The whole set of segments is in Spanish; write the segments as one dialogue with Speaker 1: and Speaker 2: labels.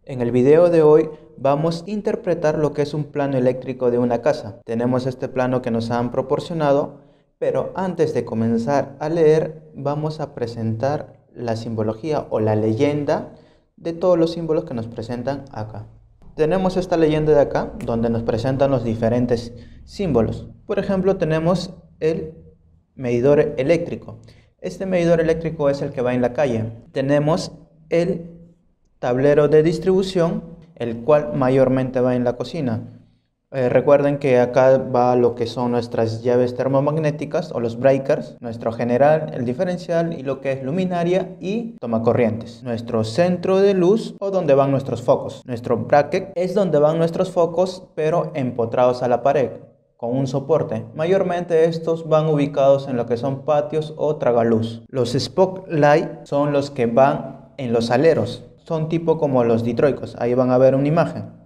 Speaker 1: En el video de hoy vamos a interpretar lo que es un plano eléctrico de una casa. Tenemos este plano que nos han proporcionado, pero antes de comenzar a leer vamos a presentar la simbología o la leyenda de todos los símbolos que nos presentan acá. Tenemos esta leyenda de acá donde nos presentan los diferentes símbolos. Por ejemplo, tenemos el medidor eléctrico. Este medidor eléctrico es el que va en la calle. Tenemos el tablero de distribución, el cual mayormente va en la cocina. Recuerden que acá va lo que son nuestras llaves termomagnéticas o los breakers, nuestro general, el diferencial y lo que es luminaria y tomacorrientes. Nuestro centro de luz o donde van nuestros focos. Nuestro bracket es donde van nuestros focos pero empotrados a la pared con un soporte. Mayormente estos van ubicados en lo que son patios o tragaluz. Los spotlight son los que van en los aleros. Son tipo como los ditroicos. Ahí van a ver una imagen.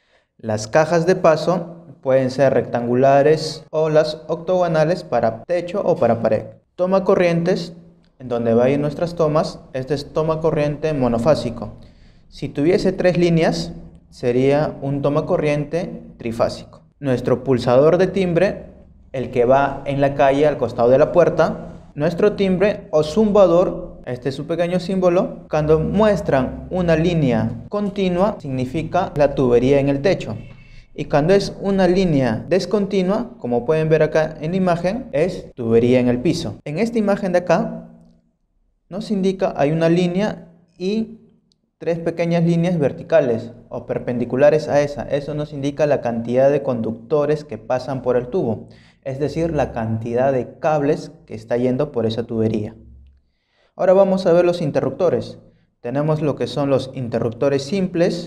Speaker 1: Las cajas de paso pueden ser rectangulares o las octogonales para techo o para pared. Toma corrientes, en donde va a ir nuestras tomas. Este es toma corriente monofásico. Si tuviese 3 líneas, sería un toma corriente trifásico. Nuestro pulsador de timbre, el que va en la calle al costado de la puerta. Nuestro timbre o zumbador, este es su pequeño símbolo. Cuando muestran una línea continua, significa la tubería en el techo. Y cuando es una línea descontinua, como pueden ver acá en la imagen, es tubería en el piso. En esta imagen de acá, nos indica hay una línea y 3 pequeñas líneas verticales o perpendiculares a esa. Eso nos indica la cantidad de conductores que pasan por el tubo. Es decir, la cantidad de cables que está yendo por esa tubería. Ahora vamos a ver los interruptores. Tenemos lo que son los interruptores simples,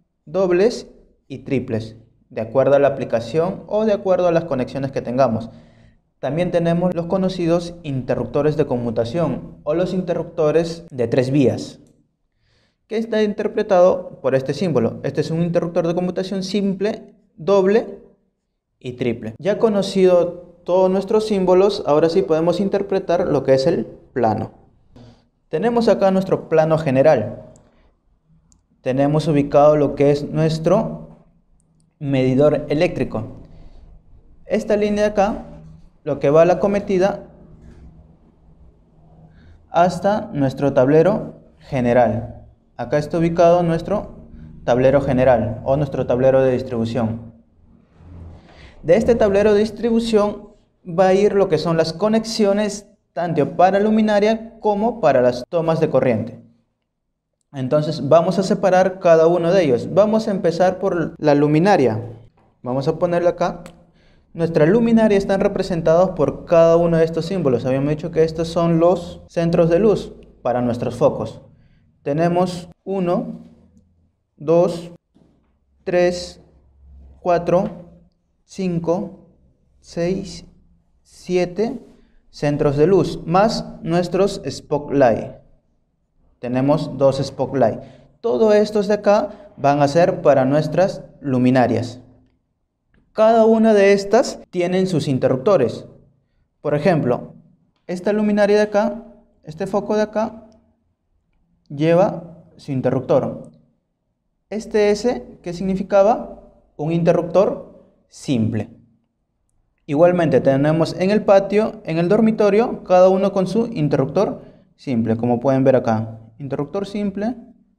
Speaker 1: dobles y triples, de acuerdo a la aplicación o de acuerdo a las conexiones que tengamos. También tenemos los conocidos interruptores de conmutación o los interruptores de 3 vías, que está interpretado por este símbolo. Este es un interruptor de conmutación simple, doble y triple. Ya conocido todos nuestros símbolos, ahora sí podemos interpretar lo que es el plano. Tenemos acá nuestro plano general. Tenemos ubicado lo que es nuestro medidor eléctrico. Esta línea de acá, lo que va a la cometida hasta nuestro tablero general. Acá está ubicado nuestro tablero general o nuestro tablero de distribución. De este tablero de distribución va a ir lo que son las conexiones tanto para luminaria como para las tomas de corriente. Entonces vamos a separar cada uno de ellos. Vamos a empezar por la luminaria. Vamos a ponerla acá. Nuestras luminarias están representadas por cada uno de estos símbolos. Habíamos dicho que estos son los centros de luz para nuestros focos. Tenemos 1, 2, 3, 4, 5, 6, 7 centros de luz, más nuestros spotlight. Tenemos 2 spotlight. Todos estos de acá van a ser para nuestras luminarias. Cada una de estas tienen sus interruptores. Por ejemplo, esta luminaria de acá, este foco de acá, lleva su interruptor. Este S, ¿qué significaba? Un interruptor simple. Igualmente tenemos en el patio, en el dormitorio, cada uno con su interruptor simple, como pueden ver acá. Interruptor simple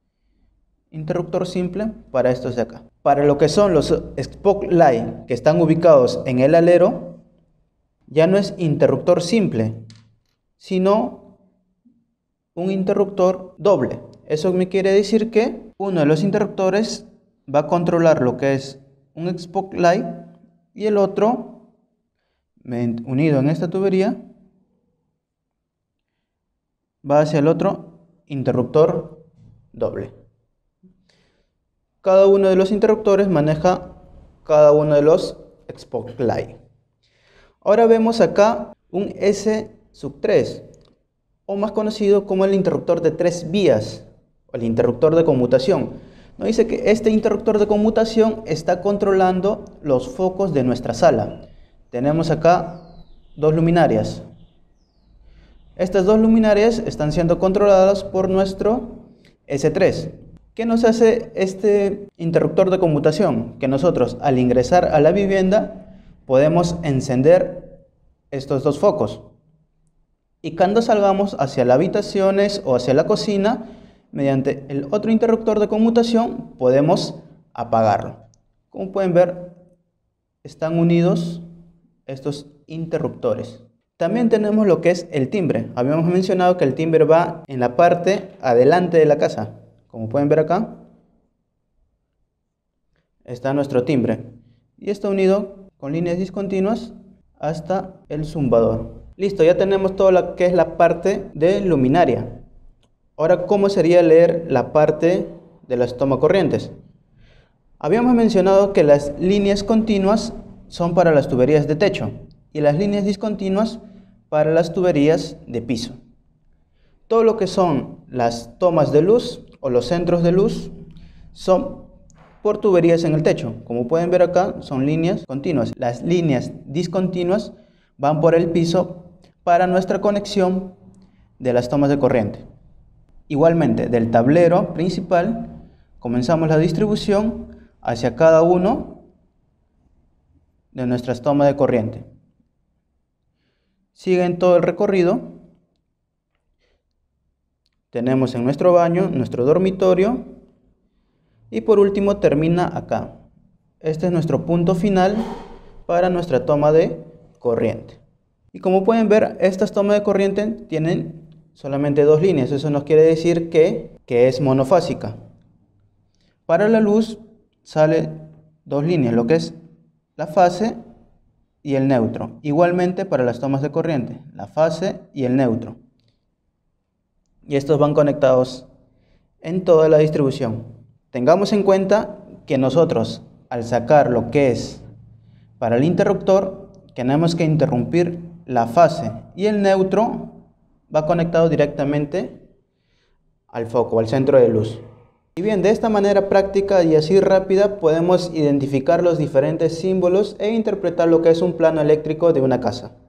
Speaker 1: para estos de acá. Para lo que son los spotlight que están ubicados en el alero, ya no es interruptor simple, sino un interruptor doble. Eso me quiere decir que uno de los interruptores va a controlar lo que es un spotlight y el otro, unido en esta tubería, va hacia el otro interruptor doble. Cada uno de los interruptores maneja cada uno de los spotlight. Ahora vemos acá un S3, o más conocido como el interruptor de 3 vías, o el interruptor de conmutación. Nos dice que este interruptor de conmutación está controlando los focos de nuestra sala. Tenemos acá 2 luminarias. Estas 2 luminarias están siendo controladas por nuestro S3. ¿Qué nos hace este interruptor de conmutación? Que nosotros al ingresar a la vivienda podemos encender estos dos focos. Y cuando salgamos hacia las habitaciones o hacia la cocina, mediante el otro interruptor de conmutación podemos apagarlo. Como pueden ver, están unidos estos interruptores. También tenemos lo que es el timbre. Habíamos mencionado que el timbre va en la parte adelante de la casa. Como pueden ver acá, está nuestro timbre. Y está unido con líneas discontinuas hasta el zumbador. Listo, ya tenemos todo lo que es la parte de luminaria. Ahora, ¿cómo sería leer la parte de las tomacorrientes? Habíamos mencionado que las líneas continuas son para las tuberías de techo y las líneas discontinuas para las tuberías de piso. Todo lo que son las tomas de luz o los centros de luz son por tuberías en el techo. Como pueden ver acá, son líneas continuas. Las líneas discontinuas van por el piso para nuestra conexión de las tomas de corriente. Igualmente, del tablero principal comenzamos la distribución hacia cada uno de nuestras tomas de corriente. Siguen todo el recorrido. Tenemos en nuestro baño, nuestro dormitorio y por último termina acá. Este es nuestro punto final para nuestra toma de corriente. Y como pueden ver, estas tomas de corriente tienen solamente dos líneas. Eso nos quiere decir que es monofásica. Para la luz sale dos líneas, lo que es la fase y el neutro. Igualmente para las tomas de corriente, la fase y el neutro. Y estos van conectados en toda la distribución. Tengamos en cuenta que nosotros, al sacar lo que es para el interruptor, tenemos que interrumpir la fase y el neutro va conectado directamente al foco, al centro de luz. Y bien, de esta manera práctica y así rápida podemos identificar los diferentes símbolos e interpretar lo que es un plano eléctrico de una casa.